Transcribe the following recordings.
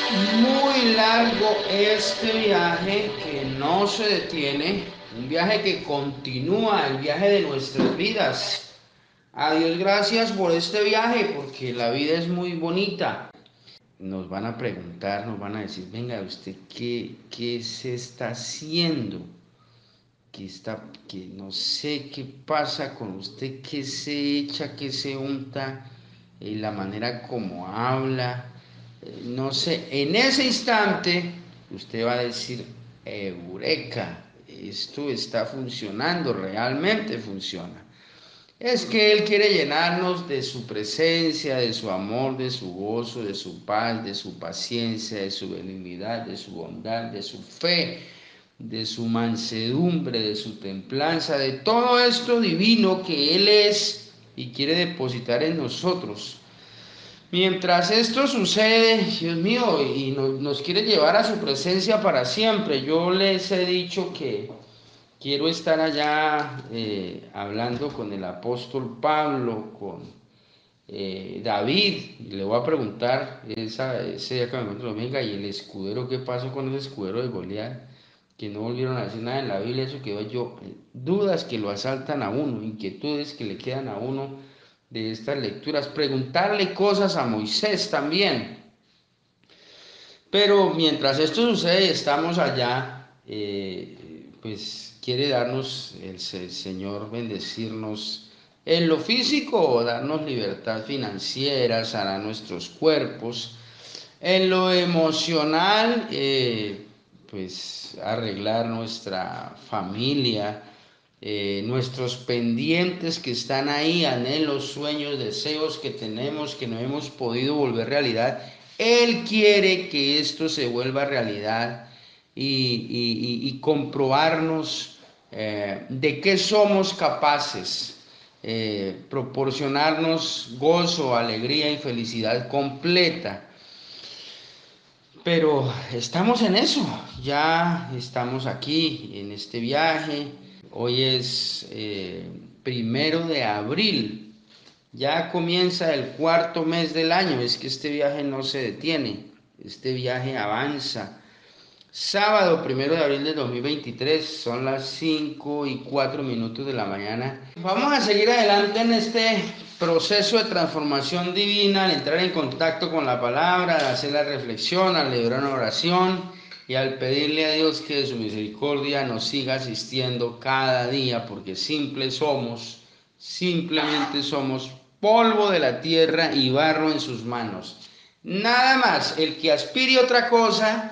Muy largo este viaje que no se detiene, un viaje que continúa, el viaje de nuestras vidas. A Dios gracias por este viaje, porque la vida es muy bonita. Nos van a preguntar, nos van a decir, venga, ¿usted qué se está haciendo? Que no sé qué pasa con usted, qué se echa, qué se unta, la manera como habla, no sé, en ese instante usted va a decir, eureka, esto está funcionando, realmente funciona. Es que Él quiere llenarnos de su presencia, de su amor, de su gozo, de su paz, de su paciencia, de su benignidad, de su bondad, de su fe, de su mansedumbre, de su templanza, de todo esto divino que Él es y quiere depositar en nosotros. Mientras esto sucede, Dios mío, y nos quiere llevar a su presencia para siempre, yo les he dicho que quiero estar allá hablando con el apóstol Pablo, con David, y le voy a preguntar ese día que me encuentro, venga, ¿y el escudero qué pasó con ese escudero de Goliat? Que no volvieron a decir nada en la Biblia, eso quedó yo, dudas que lo asaltan a uno, inquietudes que le quedan a uno de estas lecturas, preguntarle cosas a Moisés también. Pero mientras esto sucede y estamos allá, pues quiere darnos el Señor, bendecirnos en lo físico, darnos libertad financiera, sanar nuestros cuerpos, en lo emocional, pues arreglar nuestra familia, nuestros pendientes que están ahí, anhelos, sueños, deseos que tenemos que no hemos podido volver realidad. Él quiere que esto se vuelva realidad y comprobarnos de qué somos capaces, proporcionarnos gozo, alegría y felicidad completa. Pero estamos en eso, ya estamos aquí en este viaje. Hoy es 1 de abril, ya comienza el cuarto mes del año. Es que este viaje no se detiene, este viaje avanza. Sábado 1 de abril de 2023, son las 5:04 de la mañana. Vamos a seguir adelante en este proceso de transformación divina, al entrar en contacto con la palabra, al hacer la reflexión, al leer una oración y al pedirle a Dios que de su misericordia nos siga asistiendo cada día, porque simplemente somos polvo de la tierra y barro en sus manos. Nada más, el que aspire otra cosa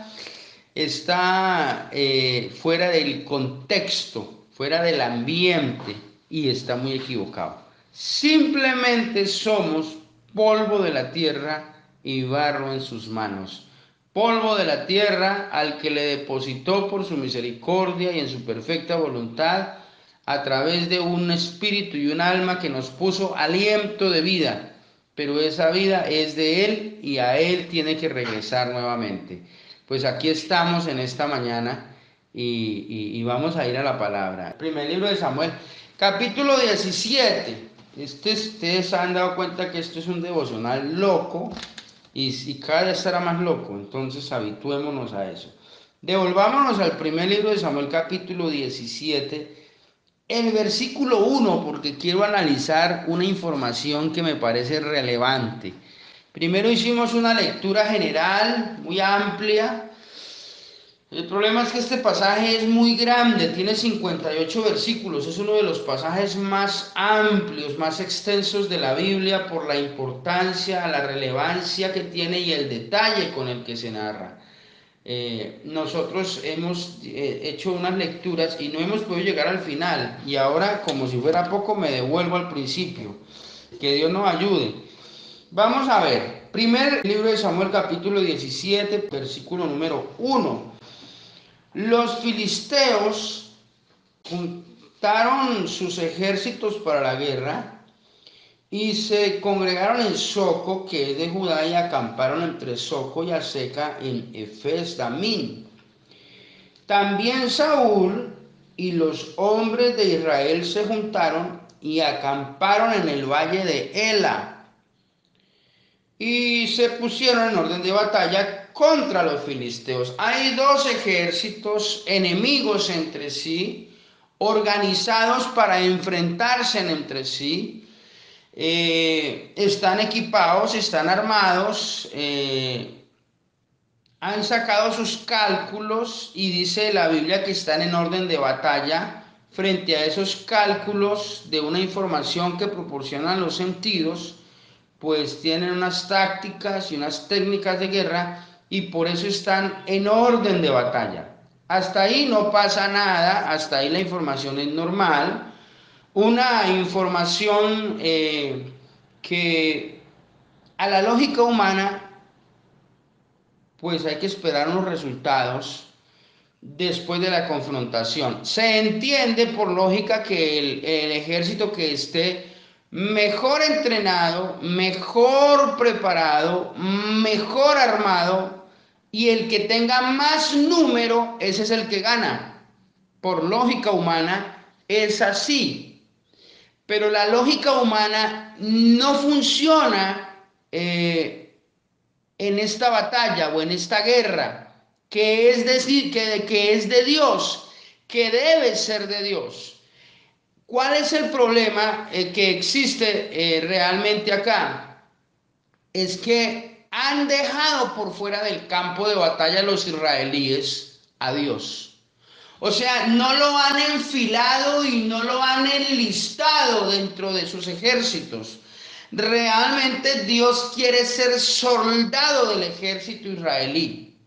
está fuera del contexto, fuera del ambiente y está muy equivocado. Simplemente somos polvo de la tierra y barro en sus manos. Polvo de la tierra al que le depositó por su misericordia y en su perfecta voluntad a través de un espíritu y un alma que nos puso aliento de vida, pero esa vida es de Él y a Él tiene que regresar nuevamente. Pues aquí estamos en esta mañana y vamos a ir a la palabra. Primer libro de Samuel, capítulo 17. Ustedes han dado cuenta que esto es un devocional loco y cada vez estará más loco, entonces habituémonos a eso. Devolvámonos al primer libro de Samuel, capítulo 17. El versículo 1, porque quiero analizar una información que me parece relevante. Primero hicimos una lectura general muy amplia. El problema es que este pasaje es muy grande, tiene 58 versículos, es uno de los pasajes más amplios, más extensos de la Biblia por la importancia, la relevancia que tiene y el detalle con el que se narra. Nosotros hemos hecho unas lecturas y no hemos podido llegar al final, y ahora, como si fuera poco, me devuelvo al principio. Que Dios nos ayude. Vamos a ver, primer libro de Samuel, capítulo 17, versículo número 1. Los filisteos juntaron sus ejércitos para la guerra y se congregaron en Soco, que es de Judá, y acamparon entre Soco y Aseca en Efes Damín. También Saúl y los hombres de Israel se juntaron y acamparon en el valle de Ela y se pusieron en orden de batalla contra los filisteos. Hay dos ejércitos enemigos entre sí, organizados para enfrentarse entre sí. Están equipados, están armados, han sacado sus cálculos y dice la Biblia que están en orden de batalla frente a esos cálculos de una información que proporcionan los sentidos, pues tienen unas tácticas y unas técnicas de guerra y por eso están en orden de batalla. Hasta ahí no pasa nada, hasta ahí la información es normal. Una información que a la lógica humana pues hay que esperar unos resultados después de la confrontación. Se entiende por lógica que el ejército que esté mejor entrenado, mejor preparado, mejor armado y el que tenga más número, ese es el que gana. Por lógica humana es así. Pero la lógica humana no funciona en esta batalla o en esta guerra, que es decir, que es de Dios, que debe ser de Dios. ¿Cuál es el problema que existe realmente acá? Es que han dejado por fuera del campo de batalla los israelíes a Dios. O sea, no lo han enfilado y no lo han enlistado dentro de sus ejércitos. Realmente Dios quiere ser soldado del ejército israelí.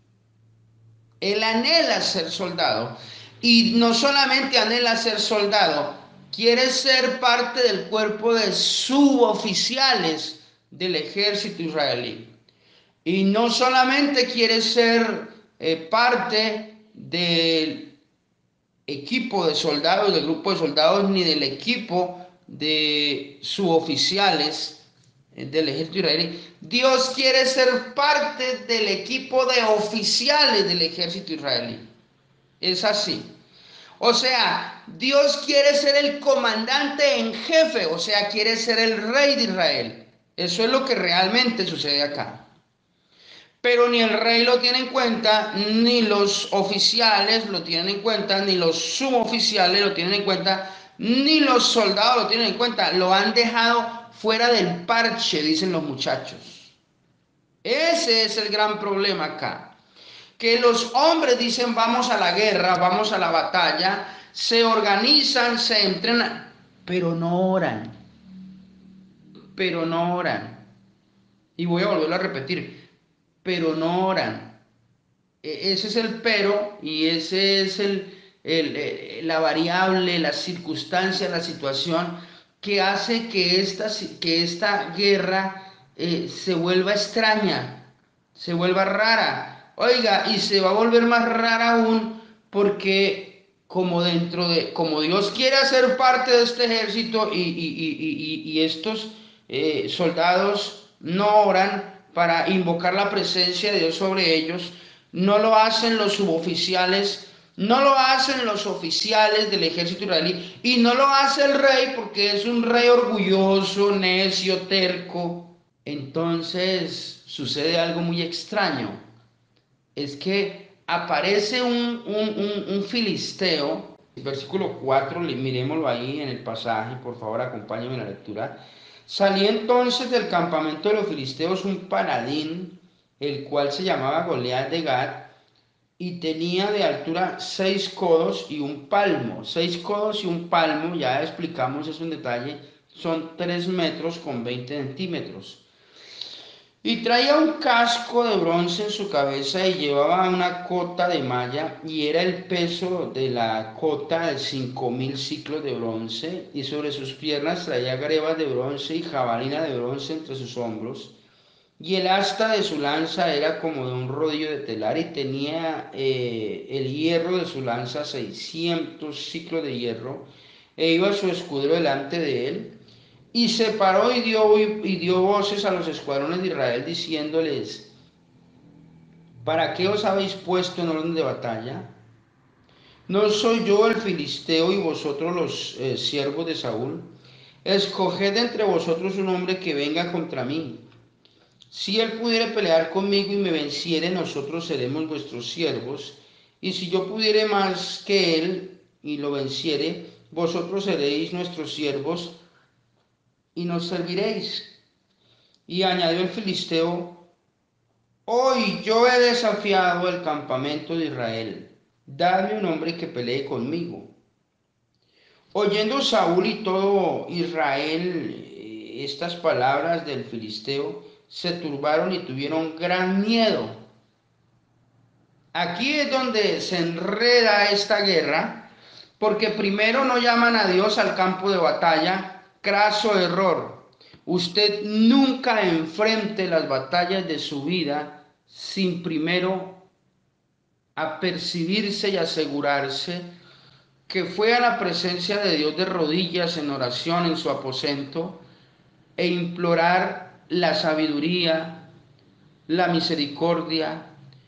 Él anhela ser soldado. Y no solamente anhela ser soldado, quiere ser parte del cuerpo de suboficiales del ejército israelí. Y no solamente quiere ser parte del equipo de soldados, del grupo de soldados, ni del equipo de suboficiales del ejército israelí. Dios quiere ser parte del equipo de oficiales del ejército israelí. Es así. O sea, Dios quiere ser el comandante en jefe, o sea, quiere ser el rey de Israel. Eso es lo que realmente sucede acá. Pero ni el rey lo tiene en cuenta, ni los oficiales lo tienen en cuenta, ni los suboficiales lo tienen en cuenta, ni los soldados lo tienen en cuenta. Lo han dejado fuera del parche, dicen los muchachos. Ese es el gran problema acá. Que los hombres dicen vamos a la guerra, vamos a la batalla, se organizan, se entrenan, pero no oran. Pero no oran. Y voy a volverlo a repetir, pero no oran. Ese es el pero y ese es la variable, la circunstancia, la situación que hace que esta guerra se vuelva extraña, se vuelva rara. Oiga, y se va a volver más rara aún porque como Dios quiere hacer parte de este ejército y estos soldados no oran para invocar la presencia de Dios sobre ellos, no lo hacen los suboficiales, no lo hacen los oficiales del ejército israelí y no lo hace el rey porque es un rey orgulloso, necio, terco. Entonces sucede algo muy extraño. Es que aparece un filisteo, versículo 4, miremoslo ahí en el pasaje, por favor acompáñenme en la lectura. Salía entonces del campamento de los filisteos un paladín, el cual se llamaba Goliat de Gat, y tenía de altura 6 codos y un palmo. 6 codos y un palmo, ya explicamos eso en detalle, son 3 metros con 20 centímetros. Y traía un casco de bronce en su cabeza y llevaba una cota de malla, y era el peso de la cota de 5000 ciclos de bronce, y sobre sus piernas traía grebas de bronce y jabalina de bronce entre sus hombros. Y el asta de su lanza era como de un rodillo de telar, y tenía el hierro de su lanza 600 ciclos de hierro, e iba su escudero delante de él. Y se paró y dio voces a los escuadrones de Israel, diciéndoles: ¿para qué os habéis puesto en orden de batalla? ¿No soy yo el filisteo y vosotros los siervos de Saúl? Escoged entre vosotros un hombre que venga contra mí. Si él pudiere pelear conmigo y me venciere, nosotros seremos vuestros siervos. Y si yo pudiere más que él y lo venciere, vosotros seréis nuestros siervos y nos serviréis. Y añadió el filisteo: hoy yo he desafiado el campamento de Israel. Dadme un hombre que pelee conmigo. Oyendo Saúl y todo Israel estas palabras del filisteo, se turbaron y tuvieron gran miedo. Aquí es donde se enreda esta guerra, porque primero no llaman a Dios al campo de batalla. Craso error. Usted nunca enfrente las batallas de su vida sin primero apercibirse y asegurarse que fue a la presencia de Dios de rodillas en oración en su aposento e implorar la sabiduría, la misericordia,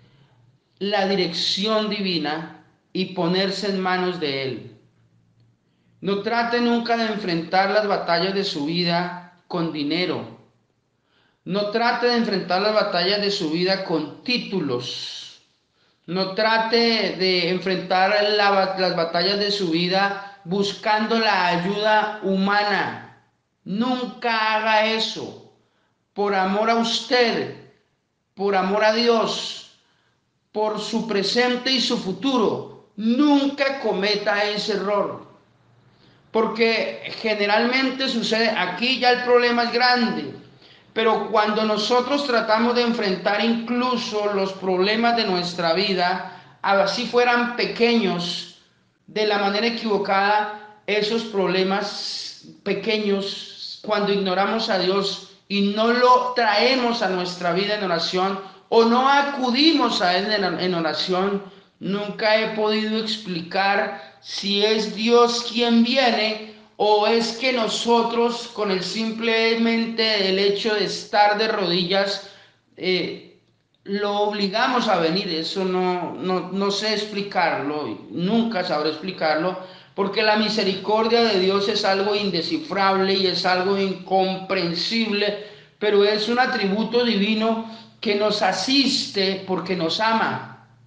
la dirección divina y ponerse en manos de Él. No trate nunca de enfrentar las batallas de su vida con dinero. No trate de enfrentar las batallas de su vida con títulos. No trate de enfrentar las batallas de su vida buscando la ayuda humana. Nunca haga eso. Por amor a usted, por amor a Dios, por su presente y su futuro, nunca cometa ese error. Porque generalmente sucede, aquí ya el problema es grande, pero cuando nosotros tratamos de enfrentar incluso los problemas de nuestra vida, así fueran pequeños, de la manera equivocada, esos problemas pequeños, cuando ignoramos a Dios y no lo traemos a nuestra vida en oración o no acudimos a Él en oración, nunca he podido explicar si es Dios quien viene o es que nosotros con el simplemente el hecho de estar de rodillas lo obligamos a venir. Eso no sé explicarlo, nunca sabré explicarlo, porque la misericordia de Dios es algo indescifrable y es algo incomprensible, pero es un atributo divino que nos asiste porque nos ama.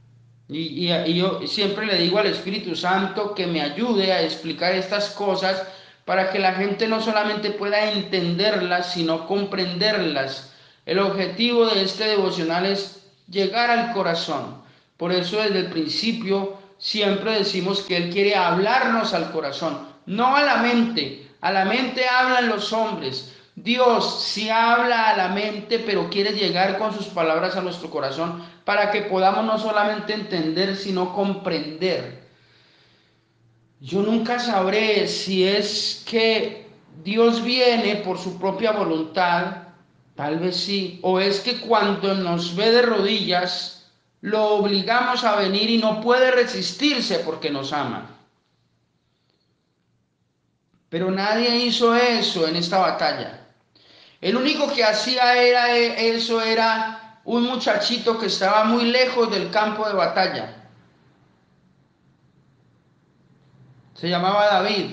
Y yo siempre le digo al Espíritu Santo que me ayude a explicar estas cosas para que la gente no solamente pueda entenderlas, sino comprenderlas. El objetivo de este devocional es llegar al corazón. Por eso desde el principio siempre decimos que Él quiere hablarnos al corazón, no a la mente. A la mente hablan los hombres. Dios sí habla a la mente, pero quiere llegar con sus palabras a nuestro corazón para que podamos no solamente entender, sino comprender. Yo nunca sabré si es que Dios viene por su propia voluntad, tal vez sí, o es que cuando nos ve de rodillas, lo obligamos a venir y no puede resistirse porque nos ama. Pero nadie hizo eso en esta batalla. El único que hacía eso era un muchachito que estaba muy lejos del campo de batalla. Se llamaba David.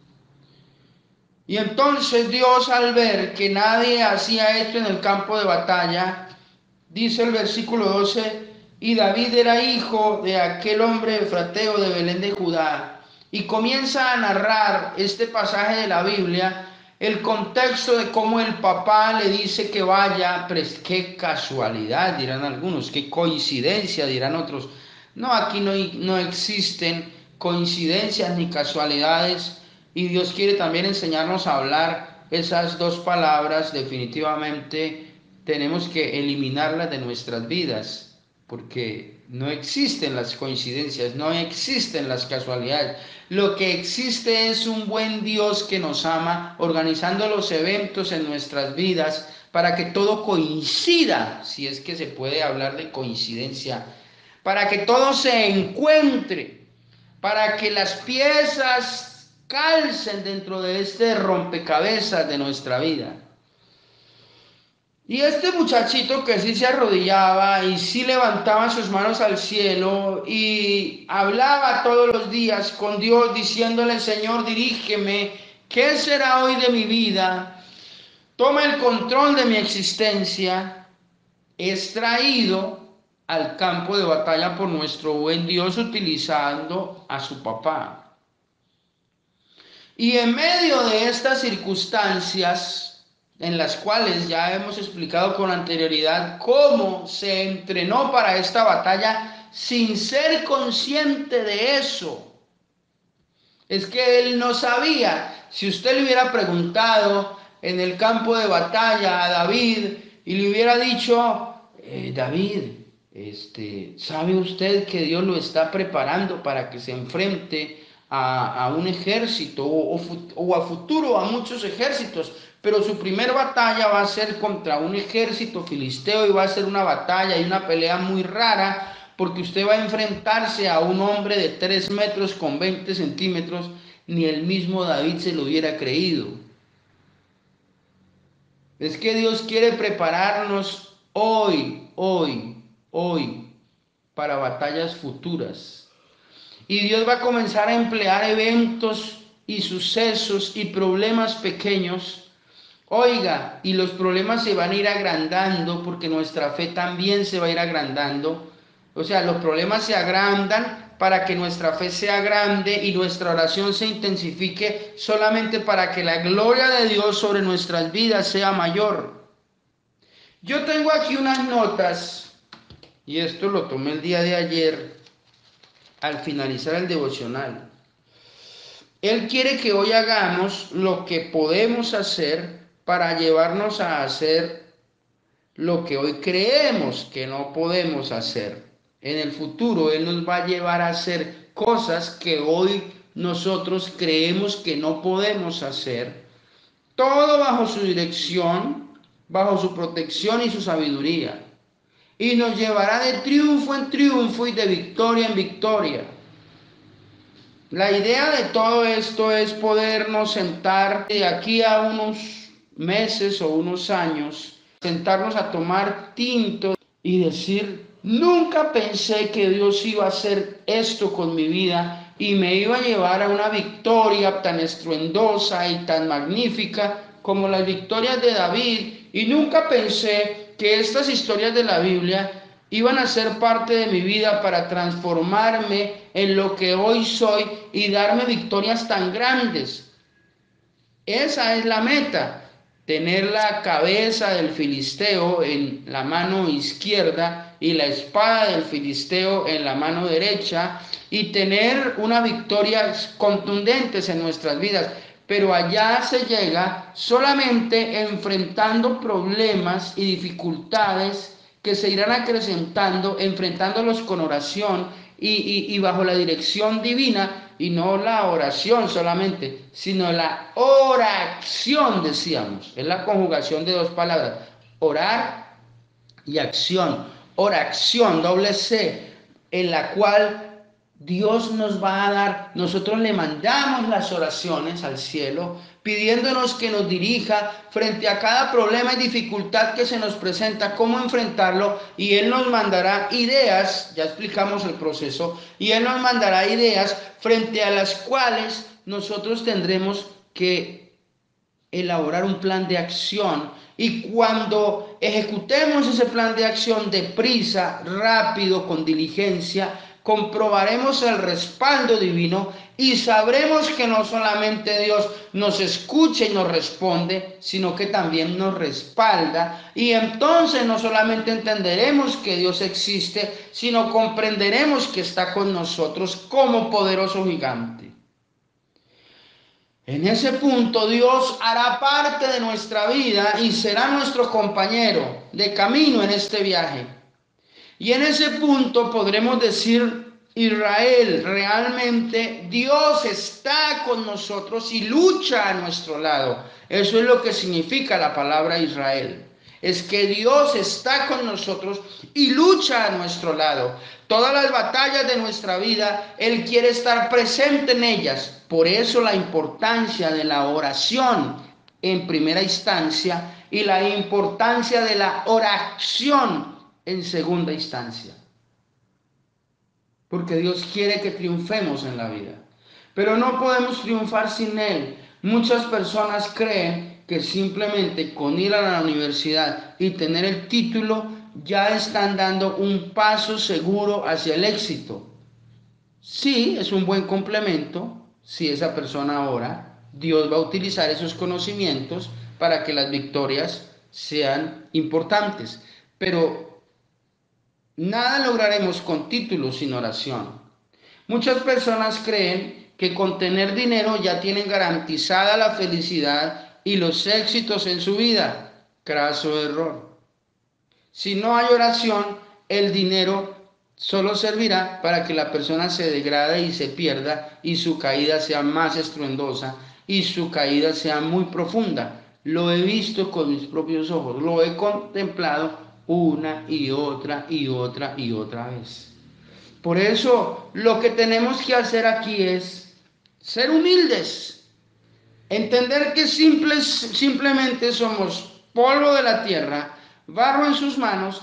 Y entonces Dios, al ver que nadie hacía esto en el campo de batalla, dice el versículo 12, y David era hijo de aquel hombre efrateo de Belén de Judá. Y comienza a narrar este pasaje de la Biblia, el contexto de cómo el papá le dice que vaya. Pero qué casualidad, dirán algunos, qué coincidencia, dirán otros. No, aquí no existen coincidencias ni casualidades, y Dios quiere también enseñarnos a hablar esas dos palabras. Definitivamente tenemos que eliminarlas de nuestras vidas, porque no existen las coincidencias, no existen las casualidades. Lo que existe es un buen Dios que nos ama, organizando los eventos en nuestras vidas para que todo coincida, si es que se puede hablar de coincidencia, para que todo se encuentre, para que las piezas calcen dentro de este rompecabezas de nuestra vida. Y este muchachito que sí se arrodillaba y sí levantaba sus manos al cielo y hablaba todos los días con Dios diciéndole: Señor, dirígeme, ¿qué será hoy de mi vida? Toma el control de mi existencia. es traído al campo de batalla por nuestro buen Dios utilizando a su papá. Y en medio de estas circunstancias, en las cuales ya hemos explicado con anterioridad cómo se entrenó para esta batalla sin ser consciente de eso, es que él no sabía. Si usted le hubiera preguntado en el campo de batalla a David y le hubiera dicho, David, ¿sabe usted que Dios lo está preparando para que se enfrente a un ejército o a futuro a muchos ejércitos? Pero su primera batalla va a ser contra un ejército filisteo y va a ser una batalla y una pelea muy rara, porque usted va a enfrentarse a un hombre de 3 metros con 20 centímetros, ni el mismo David se lo hubiera creído. Es que Dios quiere prepararnos hoy, para batallas futuras. Y Dios va a comenzar a emplear eventos y sucesos y problemas pequeños. Oiga, y los problemas se van a ir agrandando porque nuestra fe también se va a ir agrandando. O sea, los problemas se agrandan para que nuestra fe sea grande y nuestra oración se intensifique solamente para que la gloria de Dios sobre nuestras vidas sea mayor. Yo tengo aquí unas notas, y esto lo tomé el día de ayer al finalizar el devocional. Él quiere que hoy hagamos lo que podemos hacer para llevarnos a hacer lo que hoy creemos que no podemos hacer. En el futuro Él nos va a llevar a hacer cosas que hoy nosotros creemos que no podemos hacer. Todo bajo su dirección, bajo su protección y su sabiduría. Y nos llevará de triunfo en triunfo y de victoria en victoria. La idea de todo esto es podernos sentar de aquí a unos meses o unos años, sentarnos a tomar tinto y decir, nunca pensé que Dios iba a hacer esto con mi vida y me iba a llevar a una victoria tan estruendosa y tan magnífica como las victorias de David, y nunca pensé que estas historias de la Biblia iban a ser parte de mi vida para transformarme en lo que hoy soy y darme victorias tan grandes. Esa es la meta, tener la cabeza del filisteo en la mano izquierda y la espada del filisteo en la mano derecha, y tener una victoria contundentes en nuestras vidas. Pero allá se llega solamente enfrentando problemas y dificultades que se irán acrecentando, enfrentándolos con oración y bajo la dirección divina, y no la oración solamente, sino la oración, decíamos. Es la conjugación de dos palabras, orar y acción. Oración, doble C, en la cual Dios nos va a dar, nosotros le mandamos las oraciones al cielo, pidiéndonos que nos dirija frente a cada problema y dificultad que se nos presenta, cómo enfrentarlo, y Él nos mandará ideas, ya explicamos el proceso, y Él nos mandará ideas frente a las cuales nosotros tendremos que elaborar un plan de acción. Y cuando ejecutemos ese plan de acción deprisa, rápido, con diligencia, comprobaremos el respaldo divino y sabremos que no solamente Dios nos escucha y nos responde, sino que también nos respalda. Y entonces no solamente entenderemos que Dios existe, sino comprenderemos que está con nosotros como poderoso gigante. En ese punto Dios hará parte de nuestra vida y será nuestro compañero de camino en este viaje. Y en ese punto podremos decir, Israel, realmente Dios está con nosotros y lucha a nuestro lado. Eso es lo que significa la palabra Israel. Es que Dios está con nosotros y lucha a nuestro lado. Todas las batallas de nuestra vida, Él quiere estar presente en ellas. Por eso la importancia de la oración en primera instancia y la importancia de la oración en segunda instancia. Porque Dios quiere que triunfemos en la vida. Pero no podemos triunfar sin Él. Muchas personas creen que simplemente con ir a la universidad y tener el título ya están dando un paso seguro hacia el éxito. Sí, es un buen complemento. Si esa persona ora, Dios va a utilizar esos conocimientos para que las victorias sean importantes. Pero nada lograremos con títulos sin oración. Muchas personas creen que con tener dinero ya tienen garantizada la felicidad y los éxitos en su vida. Craso error. Si no hay oración, el dinero solo servirá para que la persona se degrade y se pierda y su caída sea más estruendosa y su caída sea muy profunda. Lo he visto con mis propios ojos, lo he contemplado una y otra y otra y otra vez. Por eso lo que tenemos que hacer aquí es ser humildes, entender que simplemente somos polvo de la tierra, barro en sus manos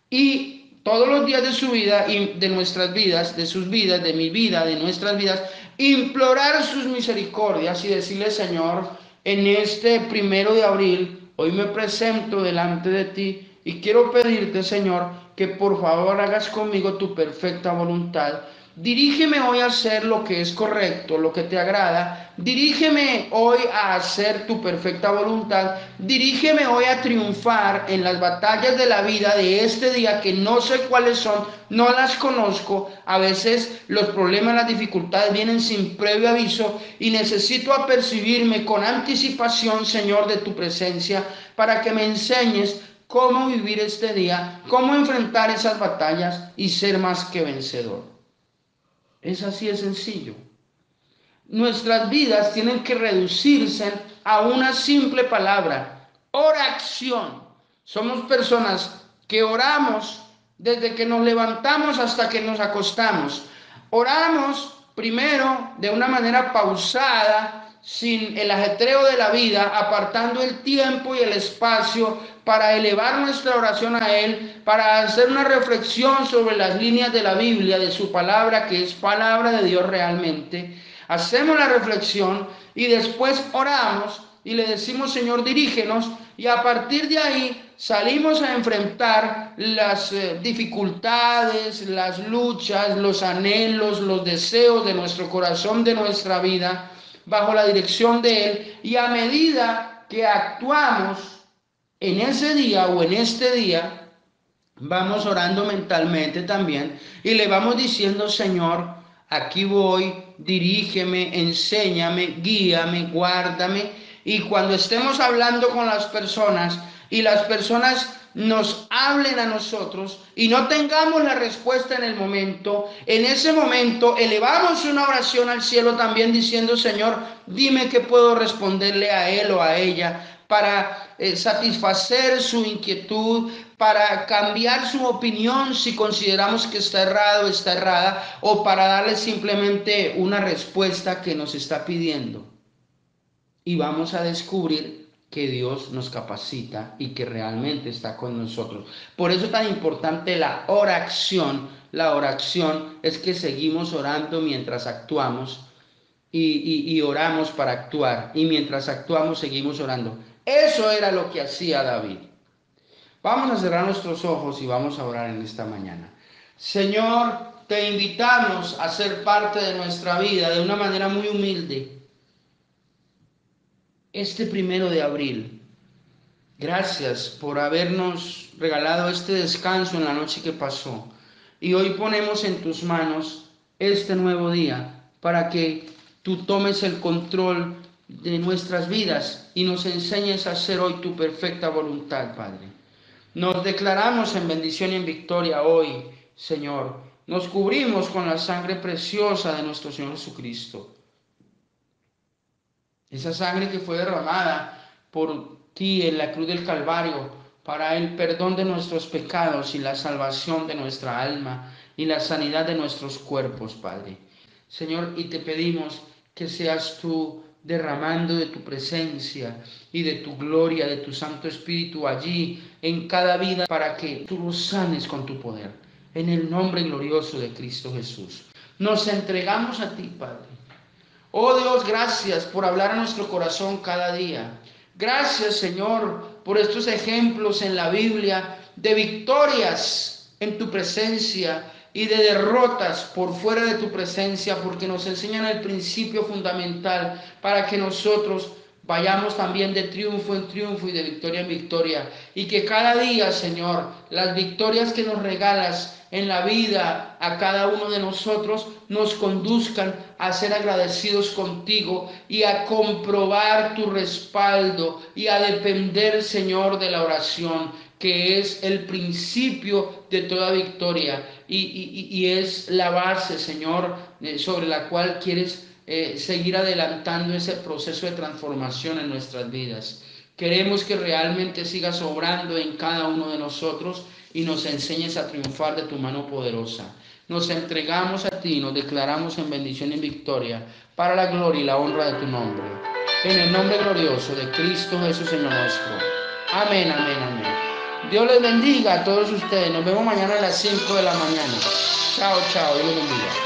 y todos los días de su vida y de nuestras vidas, de sus vidas, de mi vida, de nuestras vidas, implorar sus misericordias y decirle: Señor, en este 1 de abril, hoy me presento delante de ti y quiero pedirte, Señor, que por favor hagas conmigo tu perfecta voluntad. Dirígeme hoy a hacer lo que es correcto, lo que te agrada. Dirígeme hoy a hacer tu perfecta voluntad. Dirígeme hoy a triunfar en las batallas de la vida de este día, que no sé cuáles son, no las conozco. A veces los problemas, las dificultades vienen sin previo aviso y necesito apercibirme con anticipación, Señor, de tu presencia para que me enseñes cómo vivir este día, cómo enfrentar esas batallas y ser más que vencedor. Es así de sencillo. Nuestras vidas tienen que reducirse a una simple palabra: oración. Somos personas que oramos desde que nos levantamos hasta que nos acostamos. Oramos primero de una manera pausada, sin el ajetreo de la vida, apartando el tiempo y el espacio para elevar nuestra oración a Él, para hacer una reflexión sobre las líneas de la Biblia, de su palabra, que es palabra de Dios realmente. Hacemos la reflexión y después oramos y le decimos: Señor, dirígenos, y a partir de ahí salimos a enfrentar las dificultades, las luchas, los anhelos, los deseos de nuestro corazón, de nuestra vida, bajo la dirección de Él. Y a medida que actuamos en ese día o en este día, vamos orando mentalmente también y le vamos diciendo: Señor, aquí voy, dirígeme, enséñame, guíame, guárdame. Y cuando estemos hablando con las personas y las personas nos hablen a nosotros y no tengamos la respuesta en el momento, en ese momento elevamos una oración al cielo también diciendo: Señor, dime qué puedo responderle a él o a ella para satisfacer su inquietud, para cambiar su opinión si consideramos que está errado, está errada, o para darle simplemente una respuesta que nos está pidiendo. Y vamos a descubrir que Dios nos capacita y que realmente está con nosotros. Por eso es tan importante la oración. La oración es que seguimos orando mientras actuamos y oramos para actuar. Y mientras actuamos seguimos orando. Eso era lo que hacía David. Vamos a cerrar nuestros ojos y vamos a orar en esta mañana. Señor, te invitamos a ser parte de nuestra vida de una manera muy humilde. Este 1 de abril, gracias por habernos regalado este descanso en la noche que pasó. Y hoy ponemos en tus manos este nuevo día para que tú tomes el control de nuestras vidas y nos enseñes a hacer hoy tu perfecta voluntad, Padre. Nos declaramos en bendición y en victoria hoy, Señor. Nos cubrimos con la sangre preciosa de nuestro Señor Jesucristo. Esa sangre que fue derramada por ti en la cruz del Calvario para el perdón de nuestros pecados y la salvación de nuestra alma y la sanidad de nuestros cuerpos, Padre. Señor, y te pedimos que seas tú derramando de tu presencia y de tu gloria, de tu Santo Espíritu allí en cada vida para que tú los sanes con tu poder. En el nombre glorioso de Cristo Jesús. Nos entregamos a ti, Padre. Oh Dios, gracias por hablar a nuestro corazón cada día. Gracias, Señor, por estos ejemplos en la Biblia de victorias en tu presencia y de derrotas por fuera de tu presencia, porque nos enseñan el principio fundamental para que nosotros vayamos también de triunfo en triunfo y de victoria en victoria. Y que cada día, Señor, las victorias que nos regalas en la vida a cada uno de nosotros nos conduzcan a ser agradecidos contigo y a comprobar tu respaldo y a depender, Señor, de la oración, que es el principio de toda victoria y es la base, Señor, sobre la cual quieres seguir adelantando ese proceso de transformación en nuestras vidas. Queremos que realmente sigas obrando en cada uno de nosotros y nos enseñes a triunfar de tu mano poderosa. Nos entregamos a ti y nos declaramos en bendición y victoria para la gloria y la honra de tu nombre. En el nombre glorioso de Cristo Jesús, Señor nuestro. Amén, amén, amén. Dios les bendiga a todos ustedes. Nos vemos mañana a las 5 de la mañana. Chao, chao. Dios les bendiga.